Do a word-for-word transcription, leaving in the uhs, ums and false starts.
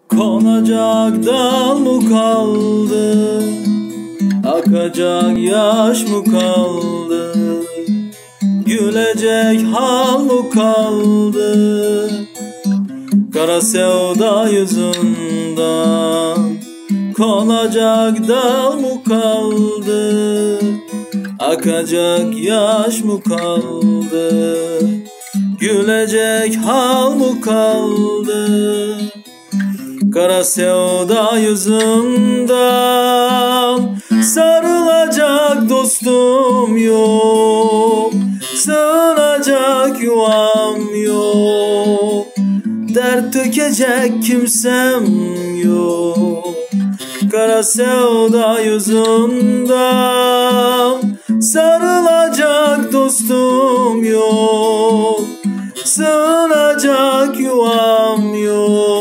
Konacak dal mı kaldı? Akacak yaş mı kaldı? Gülecek hal mı kaldı? Kara sevda yüzünden konacak dal mı kaldı? Akacak yaş mı kaldı? Gülecek hal mı kaldı? Kara sevda yüzünden sarılacak dostum yok, sığınacak yuvam yok, dert dökecek kimsem yok. Kara sevda yüzünden sarılacak dostum yok, sığınacak yuvam yok.